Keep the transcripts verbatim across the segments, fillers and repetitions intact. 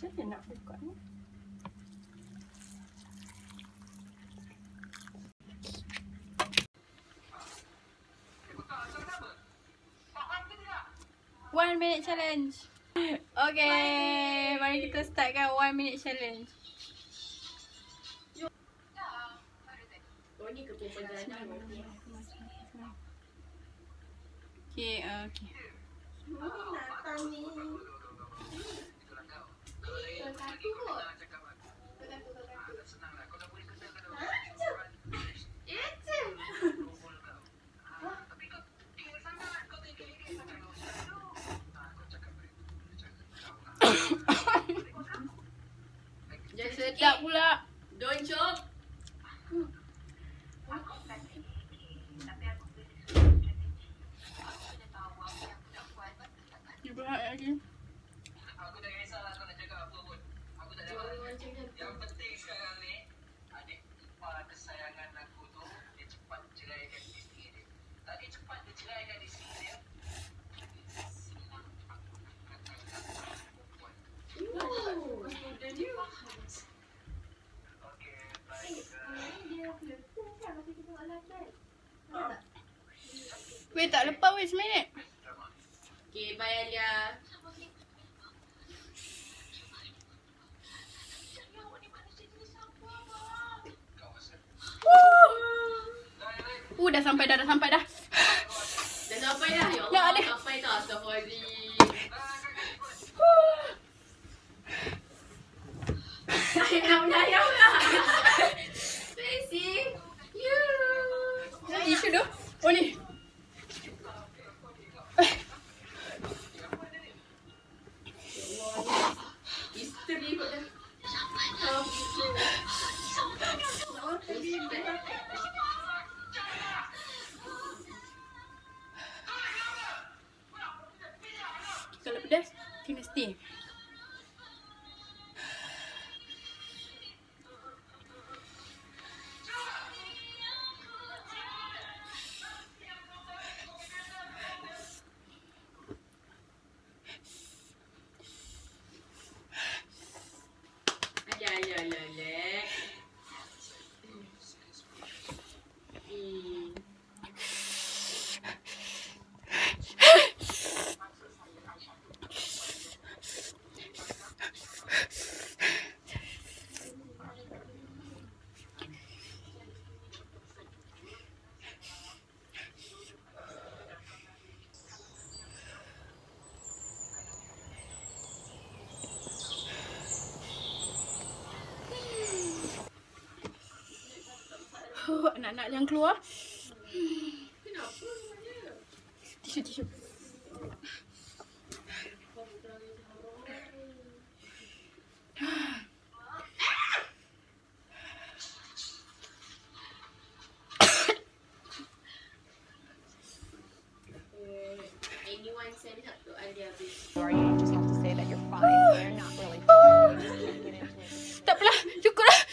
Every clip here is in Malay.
Macam mana nak record ni? One minute challenge. Okay, mari kita startkan one minute challenge. Oh ni ke perjalanan? Okay, uh, okay. Datang ni. Satu kot. Jangan sedap pula. Don't choke. Dia berat lagi. Aku tak kisahlah kau nak cakap apa pun. Aku tak ada apa. Yang penting sekarang ni, adik ipar kesayangan aku tu, dia cepat ceraikan isteri dia. Tadi cepat dia ceraikan isteri dia. Senang aku katakan perempuan. Oh, sudah ni. Okey, baik. Weh, tak lepas weh seminit. Okay, bye Alia. Uh, dah sampai dah, dah sampai dah. Dah sampai dah? Ya Ya, Allah, ada. sampai dah. Astagfirullahaladzim. Saya nak menyayang lah. Tracy. You. Tisu tu. Oh ni. Isteri kot dah. Kalau pedas, kena stay. Aja, aja, aja, aja. Hmm. Huh, anak-anak yang keluar. Kenapa sebenarnya? Tisu, tisu. Anyone send help to Alia, please? Or you just have to say that you're fine. They're not really fine. You just can't get into it. Tak apalah, cukup lah.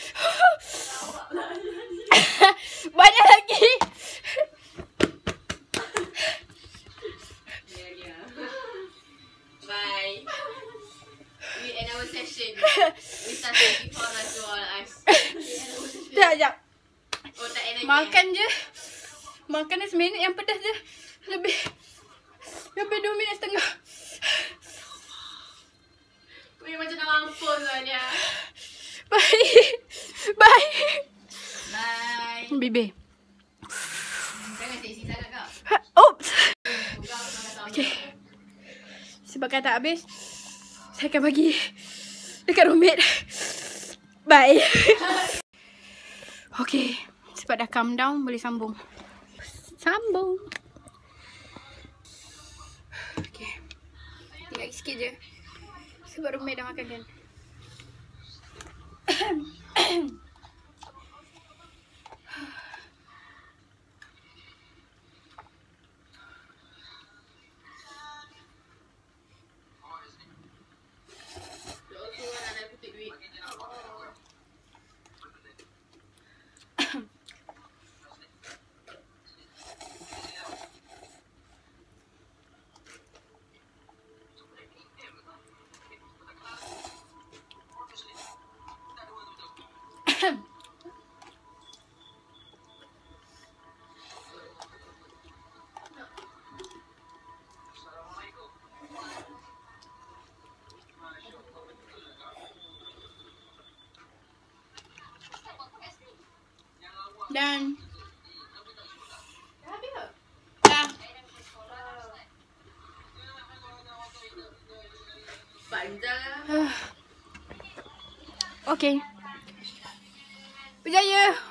Banyak lagi. Yeah, yeah. Bye. We end our session. We started before Rasul all us. Sekejap, sekejap. Oh, tak end lagi. Makan je. Makan dah seminit, yang pedas je. Lebih. Lebih dua minit setengah. Weh, macam nak mampus lah dia. Bye. Bye. Bye. Bibir. Jangan seksi sangat kau. Ha, oops. Buka aku nak kata. Okay. Sebab kan tak habis, saya akan bagi dekat roommate. Bye. Okay. Sebab dah calm down, boleh sambung. Sambung. Okay. Tinggal lagi sikit je. Sebab roommate dah makan kan. Aku nak nak kutip duit. Dan Habis ke? dah. Panjang lah. Okay. Berjaya.